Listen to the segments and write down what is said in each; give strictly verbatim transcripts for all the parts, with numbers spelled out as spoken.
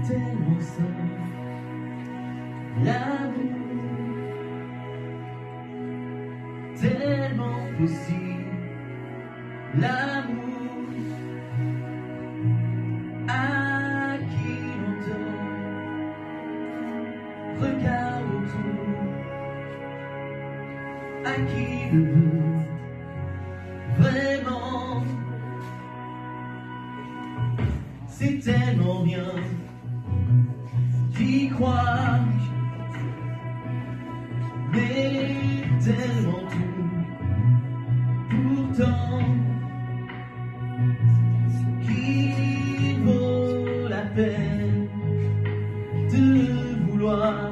tellement simple, l'amour, tellement possible, l'amour, à qui l'on donne, regarde autour, à qui le veut, vraiment, c'est tellement bien, j'y crois, mais tellement tout, pourtant, qu'il vaut la peine de vouloir,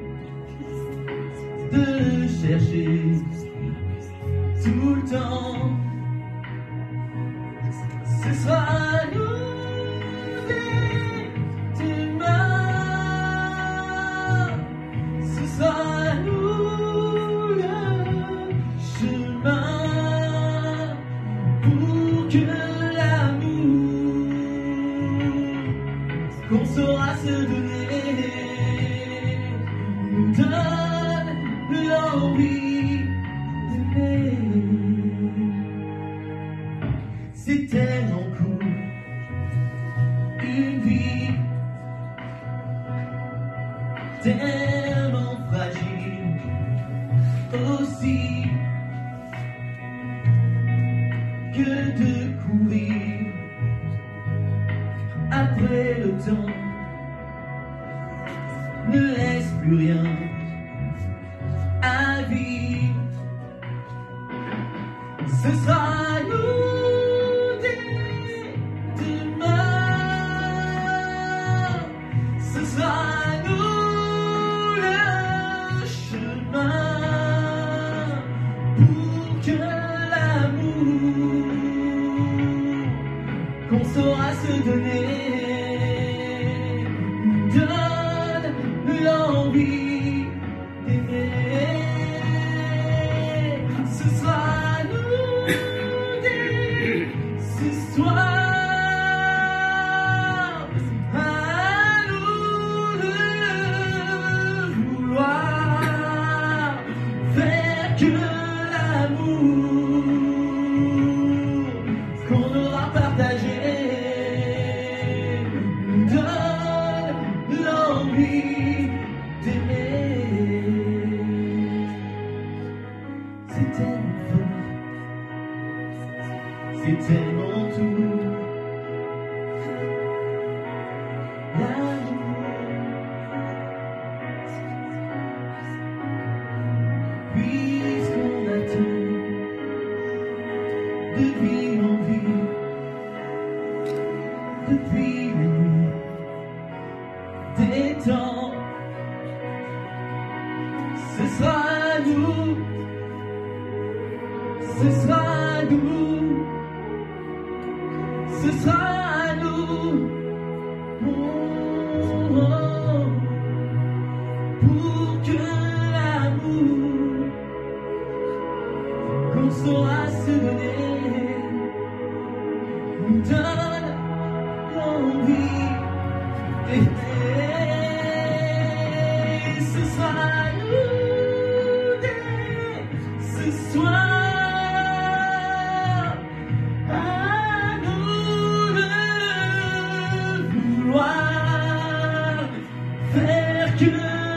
de chercher tout le temps. Ce sera nous dès demain, ce sera nous le chemin pour que l'amour qu'on saura se donner nous donne l'envie d'aimer. C'est tellement cool, une vie tellement fragile aussi, que de courir après le temps ne laisse plus rien à vivre. Ce sera nous dès demain, ce sera nous le chemin pour que l'amour qu'on saura se donner nous donne l'envie d'aimer. Ce sera nous dès ce soir, à nous de vouloir faire que l'amour qu'on aura partagé nous donne l'envie d'aimer. C'est tellement fort, c'est tellement tout, l'amour, puisqu'on attend de vie en vie, depuis les nuits des temps, ce sera nous, ce sera nous, ce sera nous, oh, oh, pour que l'amour qu'on saura se donner nous donne l'envie d'aimer. Ce sera nous dès ce soir, à nous de vouloir faire que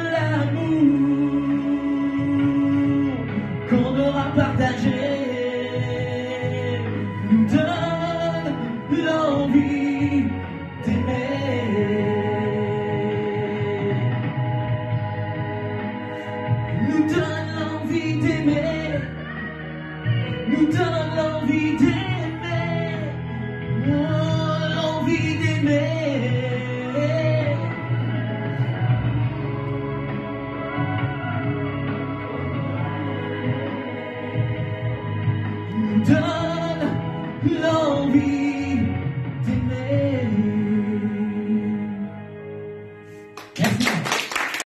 l'amour qu'on aura partagé nous donne l'envie d'aimer. Nous donne l'envie d'aimer, nous donne l'envie d'aimer, oh, l'envie d'aimer. Nous donne l'envie d'aimer. Merci.